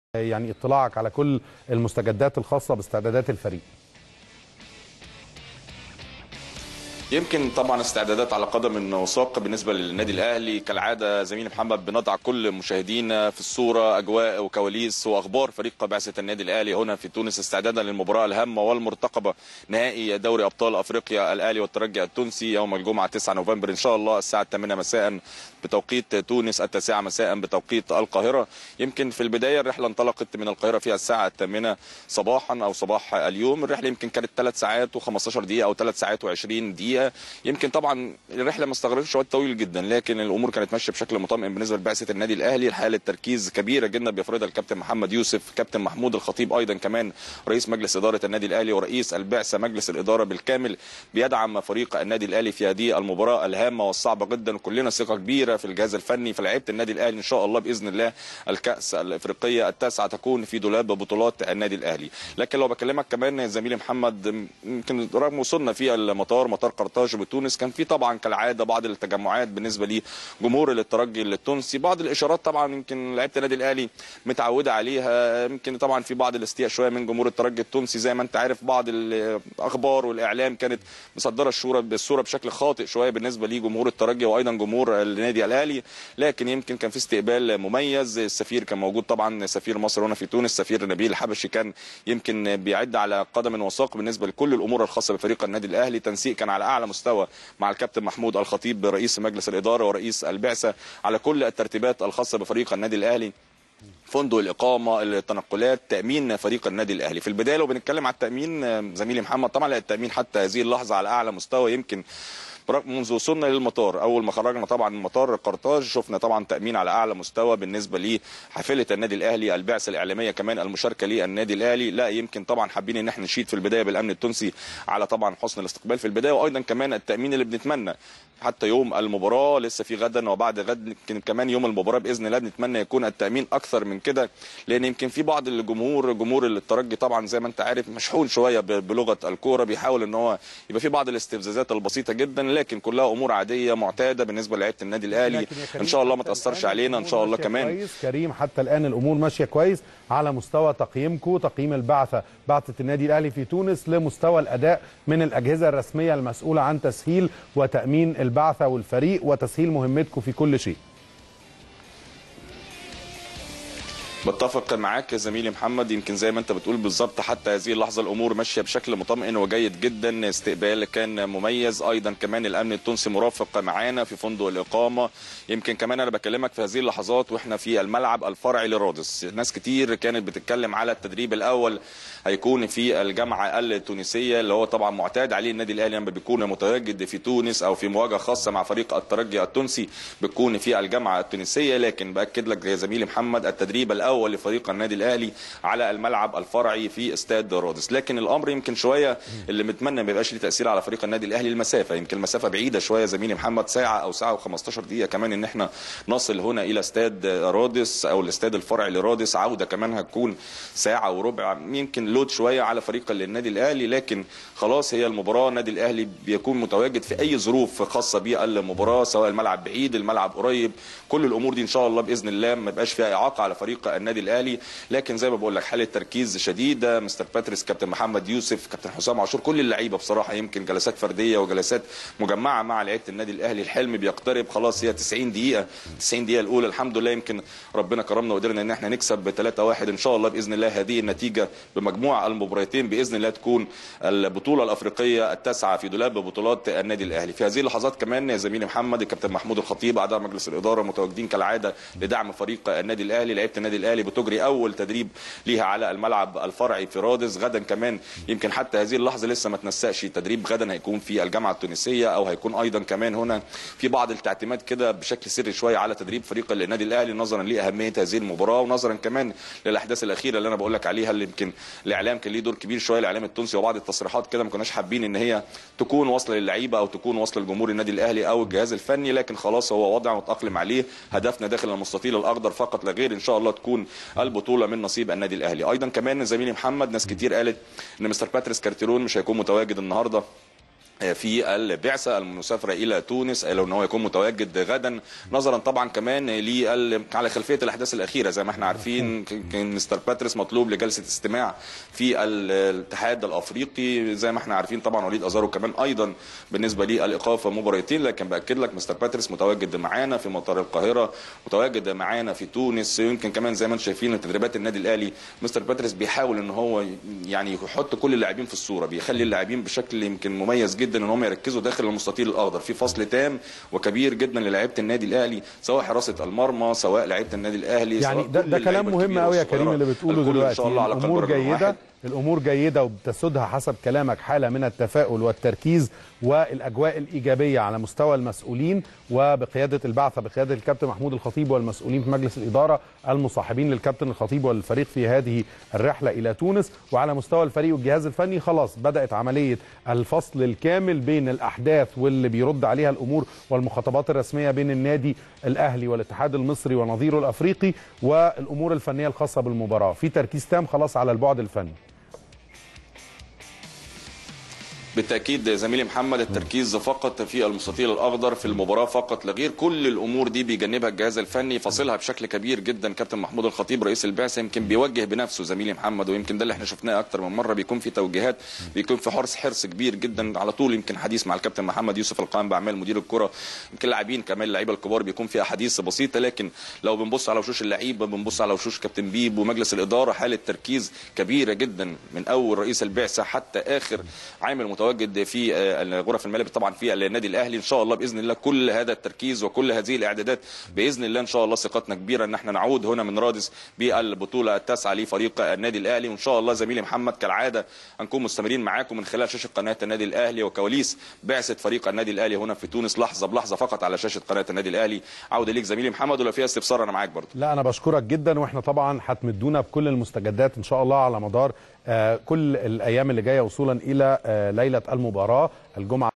يعني اطلاعك على كل المستجدات الخاصة باستعدادات الفريق. يمكن طبعا استعدادات على قدم وساق بالنسبه للنادي الاهلي كالعاده. زميلي محمد بنضع كل مشاهدينا في الصوره اجواء وكواليس واخبار فريق بعثه النادي الاهلي هنا في تونس استعدادا للمباراه الهامه والمرتقبه نهائي دوري ابطال افريقيا الاهلي والترجي التونسي يوم الجمعه 9 نوفمبر ان شاء الله الساعه 8 مساء بتوقيت تونس، 9 مساء بتوقيت القاهره. يمكن في البدايه الرحله انطلقت من القاهره فيها الساعه 8 صباحا او صباح اليوم. الرحله يمكن كانت 3 ساعات و15 دقيقه او 3 ساعات و20 دقيقه. يمكن طبعا الرحله ما استغرقتش وقت طويل جدا، لكن الامور كانت ماشيه بشكل مطمئن بالنسبه لبعثه النادي الاهلي. حاله تركيز كبيره جدا بيفرضها الكابتن محمد يوسف، كابتن محمود الخطيب ايضا كمان رئيس مجلس اداره النادي الاهلي ورئيس البعثه مجلس الاداره بالكامل بيدعم فريق النادي الاهلي في هذه المباراه الهامه والصعبه جدا. كلنا ثقه كبيره في الجهاز الفني في لعيبه النادي الاهلي. ان شاء الله باذن الله الكاس الافريقيه التاسعه تكون في دولاب بطولات النادي الاهلي. لكن لو بكلمك كمان زميلي محمد، يمكن رغم وصولنا في المطار مطار قرطاج بتونس كان في طبعا كالعاده بعض التجمعات بالنسبه لجمهور الترجي التونسي، بعض الاشارات طبعا يمكن لعيبه النادي الاهلي متعوده عليها. يمكن طبعا في بعض الاستياء شويه من جمهور الترجي التونسي، زي ما انت عارف بعض الاخبار والاعلام كانت مصدره الصوره بشكل خاطئ شويه بالنسبه لجمهور الترجي وايضا جمهور النادي الاهلي. لكن يمكن كان في استقبال مميز. السفير كان موجود طبعا، سفير مصر هنا في تونس سفير نبيل الحبشي، كان يمكن بيعد على قدم وساق بالنسبه لكل الامور الخاصه بفريق النادي الاهلي. تنسيق كان على اعلى مستوى مع الكابتن محمود الخطيب رئيس مجلس الاداره ورئيس البعثه على كل الترتيبات الخاصه بفريق النادي الاهلي، فندق الاقامه، التنقلات، تامين فريق النادي الاهلي. في البدايه لو بنتكلم على التامين زميلي محمد، طبعا التامين حتى هذه اللحظه على اعلى مستوى. يمكن منذ وصولنا للمطار اول ما خرجنا طبعا من مطار قرطاج شفنا طبعا تامين على اعلى مستوى بالنسبه لحافله النادي الاهلي، البعثه الاعلاميه كمان المشاركه للنادي الاهلي. لا يمكن طبعا حابين ان احنا نشيد في البدايه بالامن التونسي على طبعا حسن الاستقبال في البدايه، وايضا كمان التامين اللي بنتمنى حتى يوم المباراه لسه في غدا وبعد غد، يمكن كمان يوم المباراه باذن الله بنتمنى يكون التامين اكثر من كده، لان يمكن في بعض جمهور الترجي طبعا زي ما انت عارف مشحون شويه بلغه الكوره، بيحاول ان هو يبقى في بعض الاستفزازات البسيطه جدا، لكن كلها امور عاديه معتاده بالنسبه لعيبه النادي الاهلي. ان شاء الله ما تاثرش علينا ان شاء الله. كمان كويس كريم، حتى الان الامور ماشيه كويس على مستوى تقييمكم، تقييم بعثه النادي الاهلي في تونس لمستوى الاداء من الاجهزه الرسميه المسؤوله عن تسهيل وتامين البعثه والفريق وتسهيل مهمتكم في كل شيء. بتفق معاك يا زميلي محمد، يمكن زي ما انت بتقول بالظبط حتى هذه اللحظه الامور ماشيه بشكل مطمئن وجيد جدا. استقبال كان مميز، ايضا كمان الامن التونسي مرافق معانا في فندق الاقامه. يمكن كمان انا بكلمك في هذه اللحظات واحنا في الملعب الفرعي لرادس. ناس كتير كانت بتتكلم على التدريب الاول هيكون في الجامعه التونسيه اللي هو طبعا معتاد عليه النادي الاهلي لما بيكون متواجد في تونس او في مواجهه خاصه مع فريق الترجي التونسي بتكون في الجامعه التونسيه. لكن باكد لك يا زميلي محمد التدريب الاول لفريق النادي الاهلي على الملعب الفرعي في استاد رادس. لكن الامر يمكن شويه اللي متمنى ما يبقاش له تاثير على فريق النادي الاهلي المسافه. يمكن المسافه بعيده شويه يا زميلي محمد، ساعه او ساعه و15 دقيقه كمان ان احنا نصل هنا الى استاد رادس او الاستاد الفرعي لرادس. عوده كمان هتكون ساعه وربع، يمكن لود شويه على فريق النادي الاهلي. لكن خلاص هي المباراه النادي الاهلي بيكون متواجد في اي ظروف خاصه بالمباراه، سواء الملعب بعيد الملعب قريب، كل الامور دي ان شاء الله باذن الله ما يبقاش فيها اعاقه على فريق النادي الاهلي. لكن زي ما بقول لك حاله تركيز شديده، مستر باتريس، كابتن محمد يوسف، كابتن حسام عاشور، كل اللعيبه بصراحه يمكن جلسات فرديه وجلسات مجمعه مع لعيبه النادي الاهلي. الحلم بيقترب خلاص، هي 90 دقيقه الاولى الحمد لله يمكن ربنا كرمنا وقدرنا ان احنا نكسب 3-1 ان شاء الله باذن الله. هذه النتيجه بمجموع المباراتين باذن الله تكون البطوله الافريقيه التاسعه في دولاب بطولات النادي الاهلي. في هذه اللحظات كمان يا زميلي محمد الكابتن محمود الخطيب اعضاء مجلس الاداره متواجدين كالعاده لدعم فريق النادي الاهلي. لعيبه النادي الاهلي بتجري اول تدريب ليها على الملعب الفرعي في رادس. غدا كمان يمكن حتى هذه اللحظه لسه ما تنسقش التدريب، غدا هيكون في الجامعه التونسيه او هيكون ايضا كمان هنا في بعض التعتيمات كده بشكل سري شويه على تدريب فريق النادي الاهلي نظرا لاهميه هذه المباراه ونظرا كمان للاحداث الاخيره اللي انا بقول لك عليها، اللي يمكن الاعلام كان ليه دور كبير شويه، الاعلام التونسي وبعض التصريحات كده ما كناش حابين ان هي تكون واصله للعيبه او تكون واصله لجمهور النادي الاهلي او الجهاز الفني. لكن خلاص هو وضع متاقلم عليه، هدفنا داخل المستطيل الاخضر فقط لا غير، ان شاء الله تكون البطوله من نصيب النادي الاهلي. ايضا كمان زميلي محمد ناس كتير قالت ان مستر باتريس كارتيرون مش هيكون متواجد النهارده في البعثه المسافره الى تونس، لو ان هو يكون متواجد غدا، نظرا طبعا كمان على خلفيه الاحداث الاخيره. زي ما احنا عارفين كان مستر باتريس مطلوب لجلسه استماع في الاتحاد الافريقي. زي ما احنا عارفين طبعا وليد ازارو كمان ايضا بالنسبه للايقاف مباراتين، لكن باكد لك مستر باتريس متواجد معانا في مطار القاهره، متواجد معانا في تونس. يمكن كمان زي ما انتم شايفين تدريبات النادي الاهلي مستر باتريس بيحاول ان هو يعني يحط كل اللاعبين في الصوره، بيخلي اللاعبين بشكل يمكن مميز جدا ان هم يركزوا داخل المستطيل الاخضر، في فصل تام وكبير جدا للاعيبه النادي الاهلي، سواء حراسه المرمى سواء لعيبه النادي الاهلي. يعني ده كلام مهم قوي يا كريم اللي بتقوله دلوقتي. ان شاء الله على الامور جيده، الامور جيده وبتسودها حسب كلامك حاله من التفاؤل والتركيز والاجواء الايجابيه على مستوى المسؤولين وبقياده البعثه بقياده الكابتن محمود الخطيب والمسؤولين في مجلس الاداره المصاحبين للكابتن الخطيب والفريق في هذه الرحله الى تونس. وعلى مستوى الفريق والجهاز الفني خلاص بدات عمليه الفصل الكامل بين الاحداث واللي بيرد عليها الامور والمخاطبات الرسميه بين النادي الاهلي والاتحاد المصري ونظيره الافريقي والامور الفنيه الخاصه بالمباراه. في تركيز تام خلاص على البعد الفني. بالتاكيد زميلي محمد، التركيز فقط في المستطيل الاخضر في المباراه فقط لا غير. كل الامور دي بيجنبها الجهاز الفني، فاصلها بشكل كبير جدا. كابتن محمود الخطيب رئيس البعثه يمكن بيوجه بنفسه زميلي محمد، ويمكن ده اللي احنا شفناه اكتر من مره، بيكون في توجيهات، بيكون في حرص كبير جدا على طول. يمكن حديث مع الكابتن محمد يوسف القائم باعمال مدير الكره، يمكن لاعبين كمان اللعيبه الكبار بيكون في احاديث بسيطه، لكن لو بنبص على وشوش اللعيبه، بنبص على وشوش كابتن بيب ومجلس الاداره، حاله تركيز كبيره جدا من اول رئيس البعثه حتى اخر عامل متواجد في غرف الملابس طبعا في النادي الاهلي. ان شاء الله باذن الله كل هذا التركيز وكل هذه الاعدادات باذن الله ان شاء الله ثقتنا كبيره ان احنا نعود هنا من رادس بالبطوله التاسعه لفريق النادي الاهلي. وان شاء الله زميلي محمد كالعاده هنكون مستمرين معاكم من خلال شاشه قناه النادي الاهلي وكواليس بعثه فريق النادي الاهلي هنا في تونس لحظه بلحظه فقط على شاشه قناه النادي الاهلي. عوده ليك زميلي محمد، ولو فيها استفسار انا معاك برضه. لا انا بشكرك جدا، واحنا طبعا هتمدونا بكل المستجدات ان شاء الله على مدار كل الايام اللي جايه وصولا الى ليله المباراه الجمعه